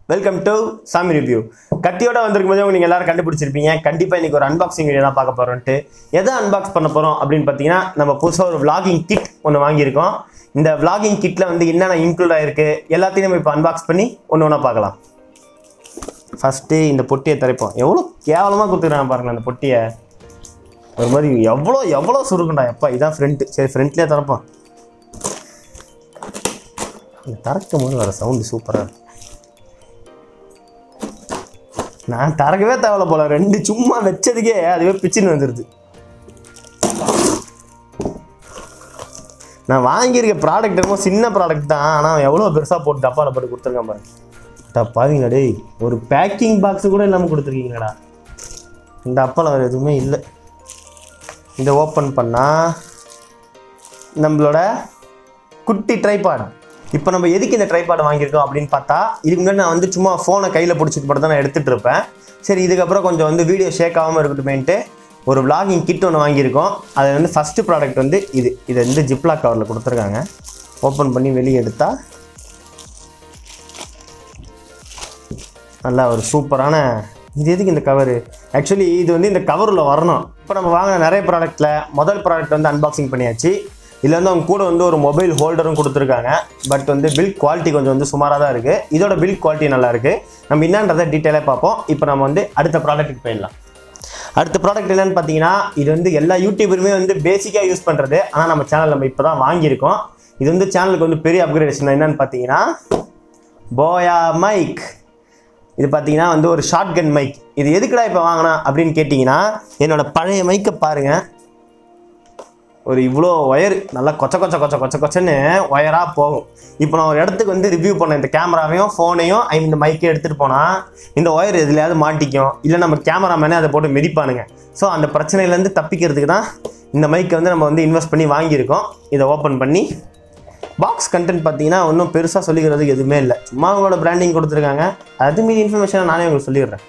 Welcome to Saami review. கத்தியோட வந்திருக்கும் போது நீங்கள் எல்லாரும் கண்டுபிடிச்சிருப்பீங்க. கண்டிப்பாக இன்னைக்கு ஒரு அன்பாக்சிங் வீடியோ தான் பார்க்க போகிறோன்ட்டு. எதை அன்பாக்ஸ் பண்ண போகிறோம் அப்படின்னு பார்த்தீங்கன்னா, நம்ம புதுசாக ஒரு vlogging கிட் ஒன்று வாங்கியிருக்கோம். இந்த vlogging கிட்டில் வந்து என்னென்ன இன்க்ளூட் ஆகிருக்கு எல்லாத்தையும் நம்ம இப்போ அன்பாக்ஸ் பண்ணி ஒன்று ஒன்றா பார்க்கலாம். ஃபஸ்ட்டு இந்த பொட்டியை திறப்போம். எவ்வளோ கேவலமாக கொடுத்துக்கிறாங்க பாருங்கள் அந்த பொட்டியை. ஒரு மாதிரி எவ்வளோ சுருக்குண்டா எப்பா. இதான் ஃப்ரண்ட்டு. சரி, ஃப்ரண்ட்லேயே திறப்போம். இந்த திறக்கும் போது வர சவுண்டு சூப்பராக இருக்கும். நான் திறக்கவே தேவையில்ல போல, ரெண்டு சும்மா வச்சதுக்கே அதுவே பிச்சுன்னு வந்துடுது. நான் வாங்கியிருக்க ப்ராடக்ட் என்னமோ சின்ன ப்ராடக்ட் தான், ஆனால் எவ்வளோ பெருசாக போட்டு டப்பாவில் போட்டு கொடுத்துருக்கேன் பாருங்க. பாருங்களா டேய், ஒரு பேக்கிங் பாக்ஸு கூட இல்லாமல் கொடுத்துருக்கீங்களா. இந்த அப்பாவில் வேறு எதுவுமே இல்லை. இதை ஓப்பன் பண்ணால் நம்மளோட குட்டி ட்ரைபாட். இப்போ நம்ம எதுக்கு இந்த ட்ரைபாட் வாங்கியிருக்கோம் அப்படின்னு பார்த்தா, இதுக்கு முன்னாடி நான் வந்து சும்மா ஃபோனை கையில் பிடிச்சிட்டு மட்டும் தான் நான் எடுத்துகிட்டு இருப்பேன். சரி, இதுக்கப்புறம் கொஞ்சம் வந்து வீடியோ ஷேக் ஆகாமல் இருக்கட்டுமேன்ட்டு ஒரு vlogging கிட் ஒன்று வாங்கியிருக்கோம். அது வந்து ஃபஸ்ட்டு ப்ராடக்ட் வந்து இது வந்து ஜிப்லாக் கவரில் கொடுத்துருக்காங்க. ஓப்பன் பண்ணி வெளியே எடுத்தால் நல்லா ஒரு சூப்பரான, இது எதுக்கு இந்த கவரு, ஆக்சுவலி இது வந்து இந்த கவரில் வரணும். இப்போ நம்ம வாங்கின நிறைய ப்ராடக்ட்டில் முதல் ப்ராடக்ட் வந்து அன்பாக்சிங் பண்ணியாச்சு. இதில் வந்து அவங்க கூட வந்து ஒரு மொபைல் ஹோல்டரும் கொடுத்துருக்காங்க. பட் வந்து பில்ட் குவாலிட்டி கொஞ்சம் வந்து சுமாராக தான் இருக்குது. இதோட பில்ட் குவாலிட்டி நல்லாயிருக்கு. நம்ம என்னன்றதை டீட்டெயிலாக பார்ப்போம். இப்போ நம்ம வந்து அடுத்த ப்ராடக்ட்டுக்கு போயிடலாம். அடுத்த ப்ராடக்ட் என்னென்னு பார்த்தீங்கன்னா, இது வந்து எல்லா யூடியூபருமே வந்து பேசிக்காக யூஸ் பண்ணுறது. ஆனால் நம்ம சேனல் நம்ம இப்போ தான் வாங்கியிருக்கோம். இது வந்து சேனலுக்கு வந்து பெரிய அப்கிரேடேஷன். என்னென்னு பார்த்தீங்கன்னா, போயா மைக். இது பார்த்தீங்கன்னா வந்து ஒரு ஷார்ட் கன் மைக். இது எதுக்குடா இப்போ வாங்கினா அப்படின்னு கேட்டிங்கன்னா, என்னோடய பழைய மைக்கை பாருங்கள். ஒரு இவ்வளோ ஒயர் நல்லா கொச்சன்னு ஒயராக போகும். இப்போ நான் ஒரு இடத்துக்கு வந்து ரிவ்யூ பண்ணேன். இந்த கேமராவையும் ஃபோனையும் இந்த மைக்கை எடுத்துகிட்டு போனால் இந்த ஒயர் எதுலையாவது மாட்டிக்கும், இல்லை நம்ம கேமராமேனே அதை போட்டு மிதிப்பானுங்க. ஸோ அந்த பிரச்சனையிலேருந்து தப்பிக்கிறதுக்கு தான் இந்த மைக்கை வந்து நம்ம வந்து இன்வெஸ்ட் பண்ணி வாங்கியிருக்கோம். இதை ஓப்பன் பண்ணி பாக்ஸ் கண்டென்ட் பார்த்தீங்கன்னா ஒன்றும் பெருசாக சொல்லிக்கிறதுக்கு எதுவுமே இல்லை. சும்மா அவங்களோட பிராண்டிங் கொடுத்துருக்காங்க. அது மீதி இன்ஃபர்மேஷனை நானே உங்களுக்கு சொல்லிடுறேன்.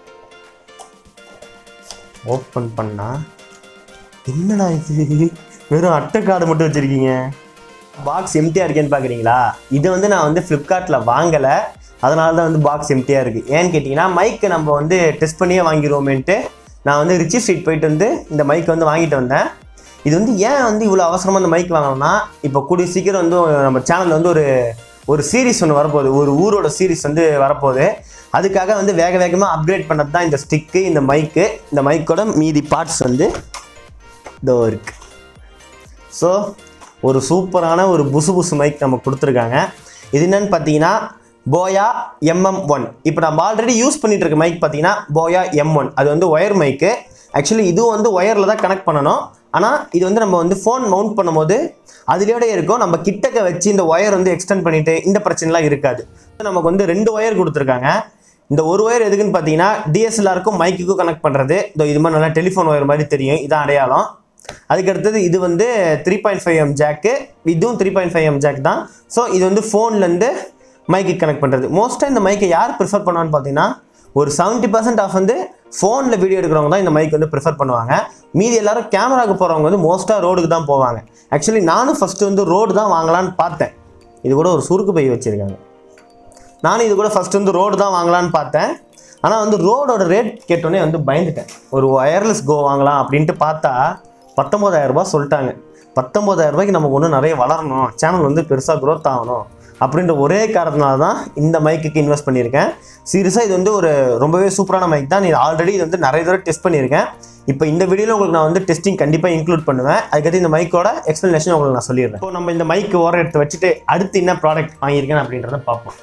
ஓப்பன் பண்ணால் என்னடா இது, வெறும் அட்டை கார்டு மட்டும் வச்சுருக்கீங்க. பாக்ஸ் எம்டியாக இருக்கேன்னு பார்க்குறீங்களா. இதை வந்து நான் வந்து ஃப்ளிப்கார்ட்டில் வாங்கலை, அதனால தான் வந்து பாக்ஸ் எம்டியாக இருக்குது. ஏன்னு கேட்டிங்கன்னா, மைக்கு நம்ம வந்து டெஸ்ட் பண்ணியே வாங்கிடுவோமேன்ட்டு நான் வந்து ரிச்சி ஸ்ட்ரீட் போயிட்டு வந்து இந்த மைக் வந்து வாங்கிட்டு வந்தேன். இது வந்து ஏன் வந்து இவ்வளோ அவசரமாக இந்த மைக் வாங்கினோம்னா, இப்போ கூடிய சீக்கிரம் வந்து நம்ம சேனலில் வந்து ஒரு சீரீஸ் ஒன்று வரப்போகுது. ஒரு ஊரோட சீரீஸ் வந்து வரப்போகுது. அதுக்காக வந்து வேகமாக அப்கிரேட் பண்ணது தான் இந்த ஸ்டிக்கு, இந்த மைக்கு. இந்த மைக்கோட மீதி பார்ட்ஸ் வந்து இதோ இருக்கு. ஸோ ஒரு சூப்பரான ஒரு புசு மைக் நம்ம கொடுத்துருக்காங்க. இது என்னன்னு பார்த்தீங்கன்னா, போயா MM1. இப்போ நம்ம ஆல்ரெடி யூஸ் பண்ணிட்டு இருக்க மைக் பார்த்தீங்கன்னா போயா M1. அது வந்து ஒயர் மைக்கு. ஆக்சுவலி இதுவும் வந்து ஒயரில் தான் கனெக்ட் பண்ணணும். ஆனால் இது வந்து நம்ம வந்து ஃபோன் மவுண்ட் பண்ணும்போது அதுலேயோட இருக்கும். நம்ம கிட்டக்க வச்சு இந்த ஒயர் வந்து எக்ஸ்டெண்ட் பண்ணிவிட்டு இந்த பிரச்சனைலாம் இருக்காது. நமக்கு வந்து 2 ஒயர் கொடுத்துருக்காங்க. இந்த ஒரு ஒயர் எதுக்குன்னு பார்த்தீங்கன்னா, DSLRக்கும் மைக்குக்கும் கனெக்ட் பண்ணுறது. இது மாதிரி நல்லா டெலிஃபோன் ஒயர் மாதிரி தெரியும், இதான் அடையாளம். அதுக்கடுத்தது இது வந்து 3.5mm ஜாக்கு. இதுவும் 3.5mm ஜாக் தான். ஸோ இது வந்து ஃபோன்லேருந்து மைக்கு கனெக்ட் பண்ணுறது. மோஸ்ட்டாக இந்த மைக்கை யார் ப்ரிஃபர் பண்ணுவான்னு பார்த்தீங்கன்னா, ஒரு 70% ஆஃப் வந்து ஃபோனில் வீடியோ எடுக்கிறவங்க தான் இந்த மைக் வந்து ப்ரிஃபர் பண்ணுவாங்க. மீதி எல்லாரும் கேமராவுக்கு போகிறவங்க வந்து மோஸ்ட்டாக ரோடுக்கு தான் போவாங்க. ஆக்சுவலி நானும் ஃபஸ்ட்டு வந்து ரோடு தான் வாங்கலான்னு பார்த்தேன். இது கூட ஒரு சுருக்கு பை வச்சுருக்காங்க. நானும் இது கூட ஃபஸ்ட்டு வந்து ரோடு தான் வாங்கலான்னு பார்த்தேன். ஆனால் வந்து ரோடோட ரேட் கேட்டோன்னே வந்து பயந்துட்டேன். ஒரு ஒயர்லெஸ் கோ வாங்கலாம் அப்படின்ட்டு பார்த்தா 19,000 ரூபா சொல்லிட்டாங்க. 19,000 ரூபாய்க்கு நமக்கு ஒன்று நிறைய வளரணும், சேனல் வந்து பெருசாக க்ரோத் ஆகணும் அப்படின்ற ஒரே காரணத்தினால தான் இந்த மைக்குக்கு இன்வெஸ்ட் பண்ணியிருக்கேன். சீரியஸாக இது வந்து ஒரு ரொம்பவே சூப்பரான மைக் தான். ஆல்ரெடி இது வந்து நிறைய தடவை டெஸ்ட் பண்ணியிருக்கேன். இப்போ இந்த வீடியோவில் உங்களுக்கு நான் வந்து டெஸ்டிங் கண்டிப்பாக இன்க்ளூட் பண்ணுவேன். அதுக்கடுத்து இந்த மைக்கோட எக்ஸ்ப்ளனேஷன் உங்களுக்கு நான் சொல்லிடுறேன். இப்போ நம்ம இந்த மைக்கு ஓரம் எடுத்து வச்சுட்டு அடுத்து என்ன ப்ராடக்ட் வாங்கியிருக்கேன் அப்படின்றத பார்ப்போம்.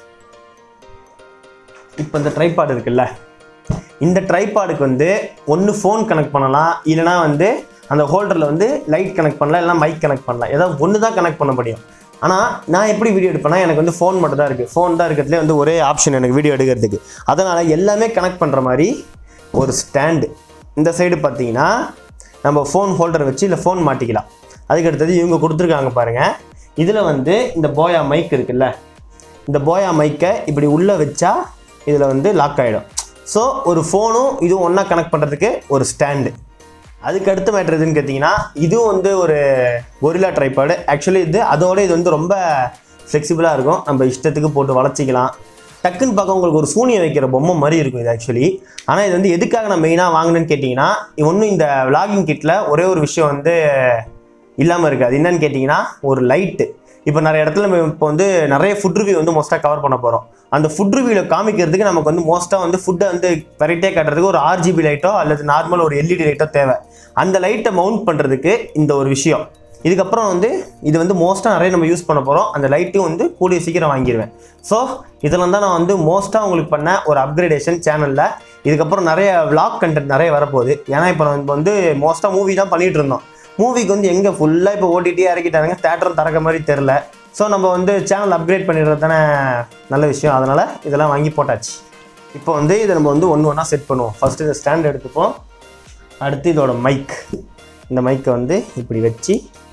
இப்போ இந்த ட்ரைபாட் இருக்குல்ல, இந்த ட்ரைபாடுக்கு வந்து ஒன்று ஃபோன் கனெக்ட் பண்ணலாம், இல்லைனா வந்து அந்த ஹோல்டரில் வந்து லைட் கனெக்ட் பண்ணலாம், இல்லைனா மைக் கனெக்ட் பண்ணலாம். ஏதாவது ஒன்று தான் கனெக்ட் பண்ண முடியும். ஆனால் நான் எப்படி வீடியோ எடுப்பேன்னா, எனக்கு வந்து ஃபோன் மட்டும் தான் இருக்குது. ஃபோன் தான் இருக்கிறதுலே வந்து ஒரே ஆப்ஷன் எனக்கு வீடியோ எடுக்கிறதுக்கு. அதனால் எல்லாமே கனெக்ட் பண்ணுற மாதிரி ஒரு ஸ்டாண்டு. இந்த சைடு பார்த்தீங்கன்னா நம்ம ஃபோன் ஹோல்டர் வச்சு இல்லை ஃபோன் மாட்டிக்கலாம். அதுக்கடுத்தது இவங்க கொடுத்துருக்காங்க பாருங்கள். இதில் வந்து இந்த போயா மைக் இருக்குல்ல, இந்த போயா மைக்கை இப்படி உள்ளே வச்சா இதில் வந்து லாக் ஆகிடும். ஸோ ஒரு ஃபோனும் இதுவும் ஒன்றா கனெக்ட் பண்ணுறதுக்கு ஒரு ஸ்டாண்டு. அதுக்கு அடுத்த மேட்ரு எதுன்னு கேட்டிங்கன்னா, இதுவும் வந்து ஒரு கொரில்லா ட்ரைபாடு. ஆக்சுவலி இது வந்து ரொம்ப ஃப்ளெக்சிபிளாக இருக்கும். நம்ம இஷ்டத்துக்கு போட்டு வளைச்சிக்கலாம். டக்குன்னு பார்க்க உங்களுக்கு ஒரு சூனியம் வைக்கிற பொம்மை மாதிரி இருக்கும் இது ஆக்சுவலி. ஆனால் இது வந்து எதுக்காக நான் மெயினாக வாங்கினேன்னு கேட்டிங்கன்னா, ஒன்றும் இந்த vlogging கிட்டில் ஒரே ஒரு விஷயம் வந்து இல்லாமல் இருக்குது. அது என்னன்னு கேட்டிங்கன்னா ஒரு லைட்டு. இப்போ நிறைய இடத்துல நம்ம இப்போ வந்து நிறைய ஃபுட் ரிவ்யூ வந்து மோஸ்ட்டாக கவர் பண்ண போகிறோம். அந்த ஃபுட் ரிவ்யூவில் காமிக்கிறதுக்கு நமக்கு வந்து மோஸ்ட்டாக வந்து ஃபுட்டை வந்து வெரைட்டியாக காட்டுறதுக்கு ஒரு RGB லைட்டோ அல்லது நார்மல் ஒரு LED லைட்டோ தேவை. அந்த லைட்டை மவுண்ட் பண்ணுறதுக்கு இந்த ஒரு விஷயம். இதுக்கப்புறம் வந்து இது வந்து மோஸ்ட்டாக நிறைய நம்ம யூஸ் பண்ண போகிறோம். அந்த லைட்டும் வந்து கூடிய சீக்கிரம் வாங்கிடுவேன். ஸோ இதெல்லாம் தான் நான் வந்து மோஸ்ட்டாக உங்களுக்கு பண்ண ஒரு அப்கிரேடேஷன் சேனலில். இதுக்கப்புறம் நிறைய vlog கண்டென்ட் நிறைய வரப்போகுது. ஏன்னா இப்போ நம்ம வந்து மோஸ்ட்டாக மூவி தான் பண்ணிகிட்டு இருந்தோம். மூவிக்கு வந்து எங்கே ஃபுல்லாக இப்போ OTT இறக்கிட்டாங்க, தேட்டரும் திறக்க மாதிரி தெரில. ஸோ நம்ம வந்து சேனல் அப்கிரேட் பண்ணிடுறது தானே நல்ல விஷயம். அதனால் இதெல்லாம் வாங்கி போட்டாச்சு. இப்போ வந்து இதை நம்ம வந்து ஒன்று ஒன்றா செட் பண்ணுவோம். ஃபஸ்ட்டு இந்த ஸ்டாண்ட் எடுத்துப்போம். அடுத்து இதோட மைக். இந்த மைக்கை வந்து இப்படி வச்சு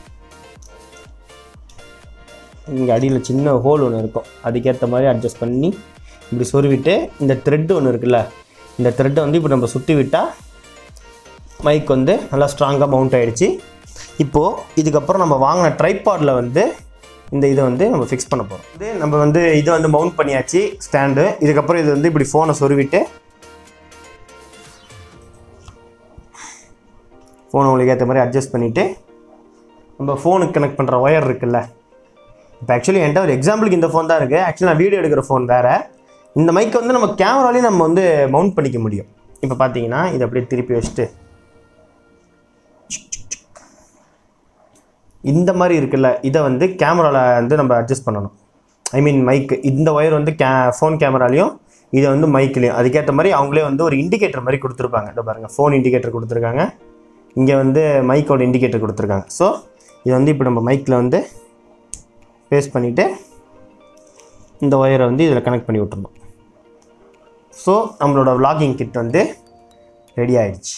இங்கே அடியில் சின்ன ஹோல் ஒன்று இருக்கும், அதுக்கேற்ற மாதிரி அட்ஜஸ்ட் பண்ணி இப்படி சொருவிட்டு இந்த த்ரெட்டு ஒன்று இருக்குல்ல, இந்த த்ரெட்டை வந்து இப்போ நம்ம சுற்றி விட்டால் மைக் வந்து நல்லா ஸ்ட்ராங்காக மவுண்ட் ஆகிடுச்சு. இப்போது இதுக்கப்புறம் நம்ம வாங்கின ட்ரைபாடில் வந்து இந்த இதை வந்து நம்ம ஃபிக்ஸ் பண்ண போகிறோம். இது நம்ம வந்து இதை வந்து மவுண்ட் பண்ணியாச்சு ஸ்டாண்டு. இதுக்கப்புறம் இது வந்து இப்படி ஃபோனை சொருவிட்டு ஃபோனை உங்களுக்கு ஏற்ற மாதிரி அட்ஜஸ்ட் பண்ணிவிட்டு நம்ம ஃபோனுக்கு கனெக்ட் பண்ணுற ஒயர் இருக்குல்ல. இப்போ ஆக்சுவலி என்கிட்ட ஒரு எக்ஸாம்பிளுக்கு இந்த ஃபோன் தான் இருக்குது. ஆக்சுவலி நான் வீடியோ எடுக்கிற ஃபோன் வேறு. இந்த மைக்கை வந்து நம்ம கேமராலையும் நம்ம வந்து மவுண்ட் பண்ணிக்க முடியும். இப்போ பார்த்தீங்கன்னா இதை அப்படியே திருப்பி வச்சுட்டு இந்த மாதிரி இருக்குல்ல, இதை வந்து கேமராவில் வந்து நம்ம அட்ஜஸ்ட் பண்ணணும். ஐ மீன் மைக்கு இந்த ஒயர் வந்து ஃபோன் கேமராலையும் இதை வந்து மைக்லேயும் அதுக்கேற்ற மாதிரி அவங்களே வந்து ஒரு இண்டிகேட்டர் மாதிரி கொடுத்துருப்பாங்க. இதை பாருங்கள், ஃபோன் இண்டிகேட்டர் கொடுத்துருக்காங்க, இங்கே வந்து மைக்கோட இண்டிகேட்டர் கொடுத்துருக்காங்க. ஸோ இதை வந்து இப்போ நம்ம மைக்கில் வந்து பேஸ்ட் பண்ணிவிட்டு இந்த ஒயரை வந்து இதில் கனெக்ட் பண்ணி விட்டுருணும். ஸோ நம்மளோட vlogging கிட் வந்து ரெடி ஆகிடுச்சு.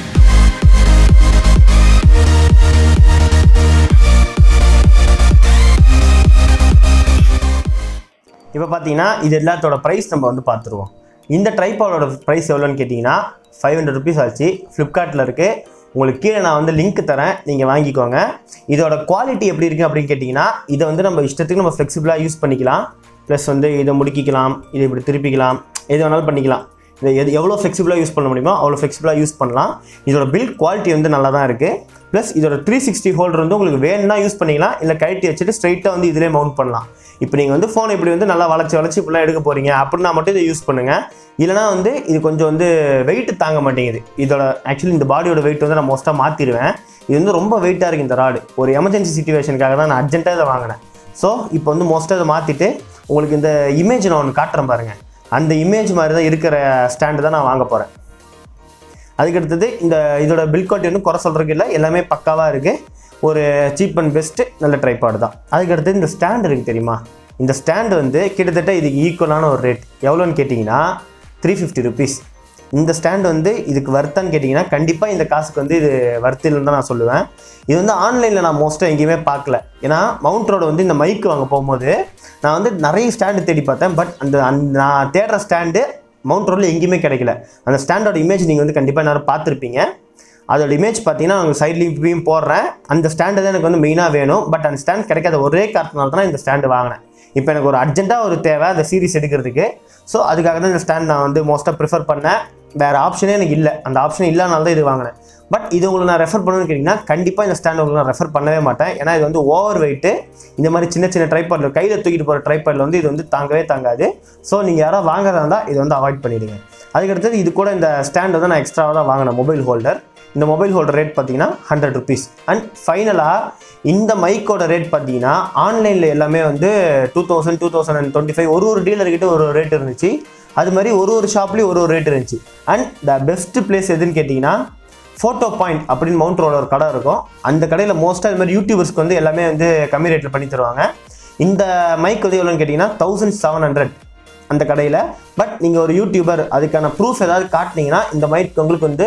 இப்போ பார்த்தீங்கன்னா இது எல்லாத்தோட ப்ரைஸ் நம்ம வந்து பார்த்துருவோம். இந்த ட்ரைபாடோட ப்ரைஸ் எவ்வளோன்னு கேட்டிங்கன்னா 500 rupees ஆச்சு. ஃப்ளிப்கார்ட்டில் இருக்குது. உங்களுக்கு கீழே நான் வந்து லிங்க் தரேன், நீங்கள் வாங்கிக்கோங்க. இதோட குவாலிட்டி எப்படி இருக்குது அப்படின்னு கேட்டிங்கன்னா, இதை வந்து நம்ம இஷ்டத்துக்கு நம்ம ஃப்ளெக்சிபிளாக யூஸ் பண்ணிக்கலாம். ப்ளஸ் வந்து இதை முடுக்கிக்கலாம், இதை இப்படி திருப்பிக்கலாம், எது வேணாலும் பண்ணிக்கலாம். இதை எவ்வளோ ஃப்ளெக்சிபிளாக யூஸ் பண்ண முடியுமோ அவ்வளோ ஃப்ளெக்சிபிளாக யூஸ் பண்ணலாம். இதோட பில்ட் குவாலிட்டி வந்து நல்லா தான் இருக்குது. ப்ளஸ் இதோட 360 ஹோல்டர் வந்து உங்களுக்கு வேணும்னா யூஸ் பண்ணிக்கலாம், இல்லை கழட்டி வச்சுட்டு ஸ்ட்ரைட்டாக வந்து இதிலே மவுண்ட் பண்ணலாம். இப்போ நீங்கள் வந்து ஃபோன் இப்படி வந்து நல்லா வளைச்சி இப்படிலாம் எடுக்க போகிறீங்க அப்படின்னா மட்டும் இதை யூஸ் பண்ணுங்கள். இல்லைனா வந்து இது கொஞ்சம் வந்து வெயிட்டு தாங்க மாட்டேங்குது. இதோட ஆக்சுவலி இந்த பாடியோட வெயிட் வந்து நான் மோஸ்ட்டாக மாற்றிடுவேன். இது வந்து ரொம்ப வெயிட்டாக இருக்குது இந்த ராடு. ஒரு எமர்ஜென்சி சிச்சுவேஷனுக்காக தான் நான் அர்ஜென்ட்டாக இதை வாங்கினேன். ஸோ இப்போ வந்து மோஸ்ட்டாக இதை மாற்றிட்டு உங்களுக்கு இந்த இமேஜ் நான் ஒன்று காட்டுறேன் பாருங்கள். அந்த இமேஜ் மாதிரி தான் இருக்கிற ஸ்டாண்டு தான் நான் வாங்க போகிறேன். அதுக்கடுத்தது இதோட பில் குவாலிட்டி வந்து குறை சொல்கிறதுக்கு இல்லை, எல்லாமே பக்காவாக இருக்குது. ஒரு சீப் அண்ட் பெஸ்ட்டு நல்ல ட்ரைபாடு தான். அதுக்கடுத்து இந்த ஸ்டாண்ட் இருக்குது தெரியுமா, இந்த ஸ்டாண்டு வந்து கிட்டத்தட்ட இதுக்கு ஈக்குவலான ஒரு ரேட். எவ்வளோன்னு கேட்டிங்கன்னா 350 rupees. இந்த ஸ்டாண்ட் வந்து இதுக்கு வர்த்தான்னு கேட்டிங்கன்னா கண்டிப்பாக இந்த காசுக்கு வந்து இது வர்த்தில்னு தான் நான் சொல்லுவேன். இது வந்து ஆன்லைனில் நான் மோஸ்ட்டாக எங்கேயுமே பார்க்கல. ஏன்னா மவுண்ட் ரோடு வந்து இந்த மைக்கு வாங்க போகும்போது நான் வந்து நிறைய ஸ்டாண்டு தேடி பார்த்தேன். பட் நான் தேடுற ஸ்டாண்டு மவுண்ட் ரோடில் எங்கேயுமே கிடைக்கல. அந்த ஸ்டாண்டோட இமேஜ் நீங்கள் வந்து கண்டிப்பாக எல்லாரும் பார்த்துருப்பீங்க. அதோட இமேஜ் பார்த்தீங்கன்னா அவங்க சைட்லேயும் போடுறேன். அந்த ஸ்டாண்டு தான் எனக்கு வந்து மெயினாக வேணும். பட் அந்த ஸ்டாண்ட் கிடைக்காத ஒரே காரணத்தினால தான் இந்த ஸ்டாண்டு வாங்கினேன். இப்போ எனக்கு ஒரு அர்ஜென்ட்டாக ஒரு தேவை அந்த சீரிஸ் எடுக்கிறதுக்கு. ஸோ அதுக்காக தான் இந்த ஸ்டாண்ட் நான் வந்து மோஸ்ட்டாக ப்ரிஃபர் பண்ணேன். வேறு ஆப்ஷனே எனக்கு இல்லை. அந்த ஆப்ஷன் இல்லாதனால தான் இது வாங்கினேன். பட் இது உங்களுக்கு நான் ரெஃபர் பண்ணணும்னு கேட்டிங்கன்னா கண்டிப்பாக இந்த ஸ்டாண்ட் உங்களுக்கு நான் ரெஃபர் பண்ணவே மாட்டேன். ஏன்னா இது வந்து ஓவர் வெயிட்டு. இந்த மாதிரி சின்ன ட்ரைபாடில் கையில் தூக்கிட்டு போகிற ட்ரைபாடில் வந்து இது வந்து தாங்கவே தாங்காது. ஸோ நீங்கள் யாராவது வாங்குறதா இருந்தால் இது வந்து அவாய்ட் பண்ணிவிடுங்க. அதுக்கடுத்தது இது கூட இந்த ஸ்டாண்ட் வந்து நான் எக்ஸ்ட்ராவாக தான் வாங்கினேன் மொபைல் ஹோல்டர். இந்த மொபைல் ஹோல்டர் ரேட் பார்த்தீங்கன்னா 100 rupees. அண்ட் ஃபைனலாக இந்த மைக்கோட ரேட் பார்த்தீங்கன்னா ஆன்லைனில் எல்லாமே வந்து 2000, 2025 ஒரு டீலர்கிட்ட ஒரு ரேட் இருந்துச்சு. அது மாதிரி ஒரு ஷாப்லேயும் ஒரு ரேட் இருந்துச்சு. அண்ட் த பெஸ்ட் பிளேஸ் எதுன்னு கேட்டிங்கன்னா ஃபோட்டோ பாயிண்ட் அப்படின்னு மவுண்ட் ரோடில் ஒரு கடை இருக்கும். அந்த கடையில் மோஸ்ட்டாக இது மாதிரி யூடியூபர்ஸ்க்கு வந்து எல்லாமே வந்து கம்மி ரேட்டில் பண்ணி தருவாங்க. இந்த மைக் வந்து எவ்வளோன்னு கேட்டிங்கன்னா 1700 அந்த கடையில். பட் நீங்கள் ஒரு யூடியூபர் அதுக்கான ப்ரூஃப் ஏதாவது காட்டினீங்கன்னா இந்த மைக் உங்களுக்கு வந்து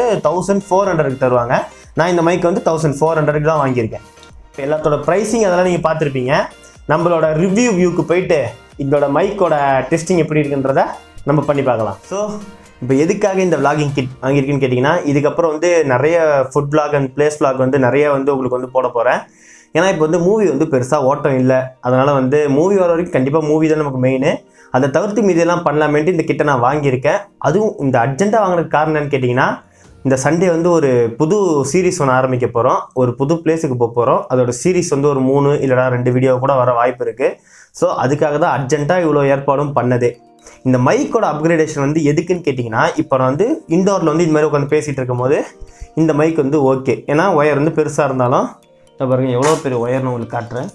1400 தருவாங்க. நான் இந்த மைக் வந்து 1400 தான் வாங்கியிருக்கேன். இப்போ எல்லாத்தோட ப்ரைஸிங் அதெல்லாம் நீங்கள் பார்த்துருப்பீங்க. நம்மளோட வியூக்கு போயிட்டு இதோட மைக்கோட டெஸ்டிங் எப்படி இருக்குன்றத நம்ம பண்ணி பார்க்கலாம். ஸோ இப்போ எதுக்காக இந்த vlogging கிட் வாங்கியிருக்குன்னு கேட்டிங்கன்னா இதுக்கப்புறம் வந்து நிறைய food vlog and place vlog வந்து நிறைய வந்து உங்களுக்கு வந்து போட போகிறேன். ஏன்னா இப்போ வந்து மூவி வந்து பெருசாக ஓட்டம் இல்லை. அதனால் வந்து மூவி வர வரைக்கும் கண்டிப்பாக மூவி தான் நமக்கு மெயின். அதை தவிர்த்து மீதியெல்லாம் பண்ணலாமேன்ட்டு இந்த கிட்ட நான் வாங்கியிருக்கேன். அதுவும் இந்த அர்ஜென்ட்டாக வாங்கினதுக்கு காரணம் என்னன்னு கேட்டிங்கன்னா, இந்த சண்டே வந்து ஒரு புது சீரீஸ் ஒன்று ஆரம்பிக்க போகிறோம். ஒரு புது பிளேஸுக்கு போக போகிறோம். அதோட சீரீஸ் வந்து ஒரு 3 இல்லைனா 2 வீடியோ கூட வர வாய்ப்பு இருக்குது. ஸோ அதுக்காக தான் அர்ஜென்ட்டாக இவ்வளோ ஏற்பாடும் பண்ணதே. இந்த மைக்கோட அப்கிரேடேஷன் வந்து எதுக்குன்னு கேட்டிங்கன்னா, இப்போ நான் வந்து இண்டோரில் வந்து இந்த மாதிரி உட்காந்து பேசிகிட்டு இருக்கும்போது இந்த மைக் வந்து ஓகே. ஏன்னா ஒயர் வந்து பெருசாக இருந்தாலும் பாருங்கள் எவ்வளோ பெரிய ஒயர்னு உங்களுக்கு காட்டுறேன்.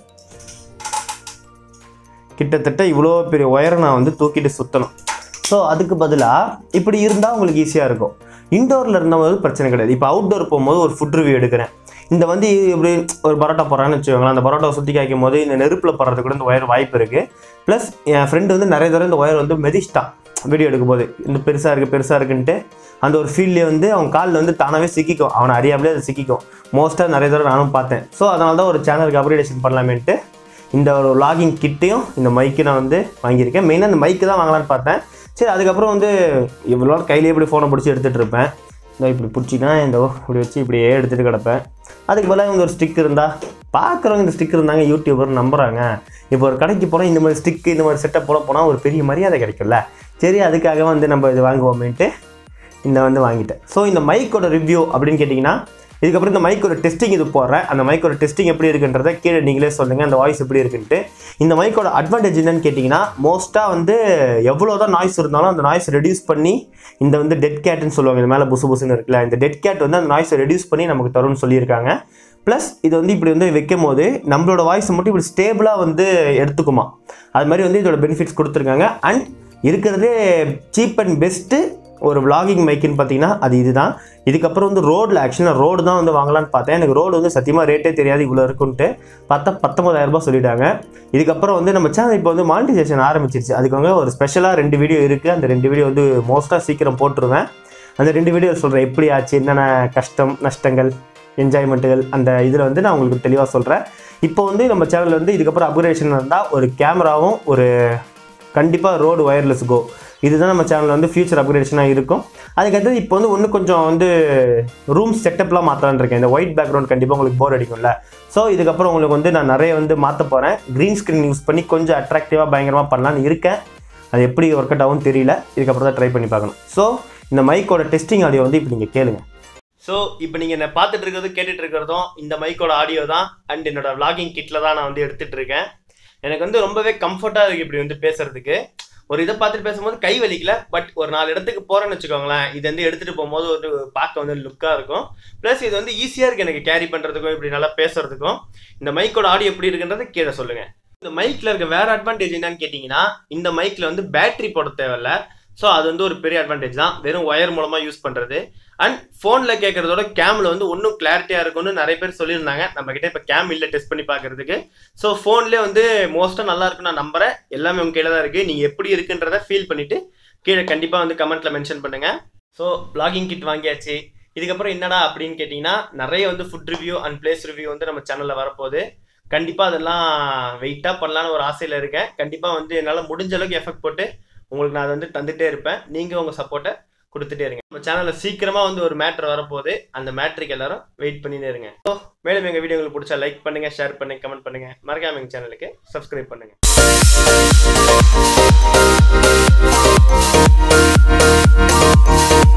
கிட்டத்தட்ட இவ்வளோ பெரிய ஒயரை நான் வந்து தூக்கிட்டு சுற்றணும். ஸோ அதுக்கு பதிலாக இப்படி இருந்தால் உங்களுக்கு ஈஸியாக இருக்கும். இண்டோரில் இருந்தபோது பிரச்சனை கிடையாது. இப்போ அவுட்டோர் போகும்போது ஒரு ஃபுட் ரிவ்யூ எடுக்கிறேன். இந்த வந்து இப்படி ஒரு பரோட்டா போடுறான்னு வச்சுக்கோங்களேன். அந்த பரோட்டா சுற்றி காய்க்கும் போது இந்த நெருப்பில் போடுறதுக்கு கூட இந்த ஒயர் வாய்ப்பு இருக்குது. ப்ளஸ் என் ஃப்ரெண்டு வந்து நிறைய தடவை இந்த ஒயர் வந்து மெதிச்சிட்டான் வீடியோ எடுக்கும்போது. இந்த பெருசாக இருக்குன்ட்டு அந்த ஒரு ஃபீல்ட்லேயே வந்து அவன் காலில் வந்து தானாகவே சிக்கிக்கும். அவனை அறியாமலே அது சிக்கிக்கும். மோஸ்ட்டாக நிறைய தடவை நானும் பார்த்தேன். ஸோ அதனால தான் ஒரு சேனலுக்கு அப்கிரேடேஷன் பண்ணலாமேன்ட்டு இந்த ஒரு வ்ளாகிங் கிட்டையும் இந்த மைக்கு நான் வந்து வாங்கியிருக்கேன். மெயினாக இந்த மைக்கு தான் வாங்கலான்னு பார்த்தேன். சரி, அதுக்கப்புறம் வந்து இவ்வளோ கையிலே இப்படி ஃபோனை பிடிச்சி எடுத்துகிட்டு இருப்பேன். இந்த இப்படி பிடிச்சின்னா இப்படி வச்சு இப்படியே எடுத்துகிட்டு கிடப்பேன். அதுக்கு பதிலாக இந்த ஒரு ஸ்டிக் இருந்தால் பார்க்குறவங்க இந்த ஸ்டிக் இருந்தாங்க யூடியூபர் நம்புகிறாங்க. இப்போ ஒரு கடைக்கு போனால் இந்த மாதிரி ஸ்டிக்கு இந்த மாதிரி செட்டப் போனால் ஒரு பெரிய மரியாதை கிடைக்கும்ல. சரி, அதுக்காக வந்து நம்ம இது வாங்குவோமேன்ட்டு இந்த வந்து வாங்கிட்டேன். ஸோ இந்த மைக்கோட ரிவ்யூ அப்படின்னு கேட்டிங்கன்னா, இதுக்கப்புறம் இந்த மைக்கோட டெஸ்டிங் இது போடுறேன். அந்த மைக்கோட டெஸ்டிங் எப்படி இருக்குன்றதை கீழே நீங்களே சொல்லுங்கள், அந்த வாய்ஸ் எப்படி இருக்குன்ட்டு. இந்த மைக்கோட அட்வான்டேஜ் என்னன்னு கேட்டிங்கன்னா, மோஸ்ட்டாக வந்து எவ்வளோ தான் நாய்ஸ் இருந்தாலும் அந்த நாய்ஸ் ரெடியூஸ் பண்ணி இந்த வந்து டெட் கேட்டுன்னு சொல்லுவாங்க. இந்த மேலே புசுன்னு இருக்குல்ல, இந்த டெட் கேட் வந்து அந்த நாய்ஸை ரெடியூஸ் பண்ணி நமக்கு தரும்னு சொல்லியிருக்காங்க. ப்ளஸ் இது வந்து இப்படி வந்து வைக்கும் போது நம்மளோட வாய்ஸை மட்டும் இப்படி ஸ்டேபிளாக வந்து எடுத்துக்குமா. அது மாதிரி வந்து இதோட பெனிஃபிட்ஸ் கொடுத்துருக்காங்க. அண்ட் இருக்கிறதே சீப் அண்ட் பெஸ்ட்டு ஒரு vlogging மைக்குன்னு பார்த்தீங்கன்னா அது இதுதான். இதுக்கப்புறம் வந்து ஆக்சுவலாக ரோடு தான் வந்து வாங்கலான்னு பார்த்தேன். எனக்கு ரோடு வந்து சத்தியமாக ரேட்டே தெரியாது இவ்வளோ இருக்குன்ட்டு. பார்த்தா 19,000 ரூபாய் சொல்லிட்டாங்க. இதுக்கப்புறம் வந்து நம்ம சேனல் இப்போ வந்து மானிட்டைசேஷன் ஆரம்பிச்சிருச்சு. அதுக்கு வந்து ஒரு ஸ்பெஷலாக 2 வீடியோ இருக்குது. அந்த 2 வீடியோ வந்து மோஸ்ட்டாக சீக்கிரம் போட்டுருவேன். அந்த 2 வீடியோ சொல்கிறேன் எப்படி ஆச்சு, என்னென்ன கஷ்டம் நஷ்டங்கள் என்ஜாய்மெண்ட்டுகள், அந்த இதில் வந்து நான் உங்களுக்கு தெளிவாக சொல்கிறேன். இப்போ வந்து நம்ம சேனலில் வந்து இதுக்கப்புறம் அப்கிரேடேஷன் இருந்தால் ஒரு கேமராவும் ஒரு கண்டிப்பாக ரோடு ஒயர்லெஸ் கோ இதுதான் நம்ம சேனலில் வந்து ஃபியூச்சர் அப்கிரேடேஷனாக இருக்கும். அதுக்கடுத்து இப்போ வந்து இன்னும் கொஞ்சம் வந்து ரூம் செட்டப்லாம் மாற்றலான்னு இருக்கேன். இந்த ஒயிட் பேக்ரவுண்ட் கண்டிப்பாக உங்களுக்கு போர் அடிக்கும்ல. ஸோ இதுக்கப்புறம் உங்களுக்கு வந்து நான் நிறைய வந்து மாற்ற போகிறேன். க்ரீன் ஸ்க்ரீன் யூஸ் பண்ணி கொஞ்சம் அட்ராக்டிவாக பயங்கரமாக பண்ணலான்னு இருக்கேன். அது எப்படி ஒர்க் அவுட் ஆகும் தெரியல. இதுக்கப்புறம் தான் ட்ரை பண்ணி பார்க்கணும். ஸோ இந்த மைக்கோட டெஸ்டிங் ஆடியோ வந்து இப்போ நீங்கள் கேளுங்க. ஸோ இப்போ நீங்கள் என்ன பார்த்துட்டு இருக்கிறது கேட்டுட்டு இருக்கிறதும் இந்த மைக்கோட ஆடியோ தான். அண்ட் என்னோட vlogging கிட்டில் தான் நான் வந்து எடுத்துகிட்டு இருக்கேன். எனக்கு வந்து ரொம்பவே கம்ஃபர்ட்டாக இருக்குது இப்படி வந்து பேசுறதுக்கு. ஒரு இதை பார்த்துட்டு பேசும்போது கை வலிக்கல. பட் ஒரு 4 இடத்துக்கு போகிறேன்னு வச்சுக்கோங்களேன், இது வந்து எடுத்துகிட்டு போகும்போது ஒரு பார்க்க வந்து லுக்காக இருக்கும். ப்ளஸ் இது வந்து ஈஸியாக இருக்குது எனக்கு கேரி பண்ணுறதுக்கும் இப்படி நல்லா பேசுறதுக்கும். இந்த மைக்கோட ஆடியோ எப்படி இருக்குன்றதை கீழே சொல்லுங்கள். இந்த மைக்கில் இருக்க வேறு அட்வான்டேஜ் என்னன்னு கேட்டிங்கன்னா, இந்த மைக்கில் வந்து பேட்டரி போட தேவையில்ல. ஸோ அது வந்து ஒரு பெரிய அட்வான்டேஜ் தான், வெறும் ஒயர் மூலமாக யூஸ் பண்ணுறது. அண்ட் ஃபோனில் கேட்குறதோட கேமில் வந்து இன்னும் கிளாரிட்டியாக இருக்கும்னு நிறைய பேர் சொல்லியிருந்தாங்க. நம்மக்கிட்ட இப்போ கேம் இல்லை டெஸ்ட் பண்ணி பார்க்குறதுக்கு. ஸோ ஃபோன்லேயே வந்து மோஸ்ட்டாக நல்லா இருக்குன்னு நான் நம்புகிறேன். எல்லாமே உங்கள் கீழே தான் இருக்குது. நீங்கள் எப்படி இருக்குன்றதை ஃபீல் பண்ணிவிட்டு கீழே கண்டிப்பாக வந்து கமெண்ட்டில் மென்ஷன் பண்ணுங்கள். ஸோ vlogging கிட் வாங்கியாச்சு. இதுக்கப்புறம் என்னடா அப்படின்னு கேட்டிங்கன்னா, நிறைய வந்து food review and place review வந்து நம்ம சேனலில் வரப்போகுது. கண்டிப்பாக அதெல்லாம் வெயிட்டாக பண்ணலான்னு ஒரு ஆசையில் இருக்கேன். கண்டிப்பாக வந்து என்னால் முடிஞ்ச அளவுக்கு எஃபெக்ட் போட்டு உங்களுக்கு நான் அதை வந்து தந்துகிட்டே இருப்பேன். நீங்கள் உங்கள் சப்போர்ட்டை கொடுத்துட்டே இருங்க. நம்ம சேனலில் சீக்கிரமாக வந்து ஒரு மேட்ரு வரப்போகுது. அந்த மேட்ருக்கு எல்லாரும் வெயிட் பண்ணினே இருங்க. ஸோ மேலும் எங்கள் வீடியோ உங்களுக்கு பிடிச்சா லைக் பண்ணுங்கள், ஷேர் பண்ணுங்கள், கமெண்ட் பண்ணுங்கள். மறக்காம எங்கள் சேனலுக்கு சப்ஸ்கிரைப் பண்ணுங்கள்.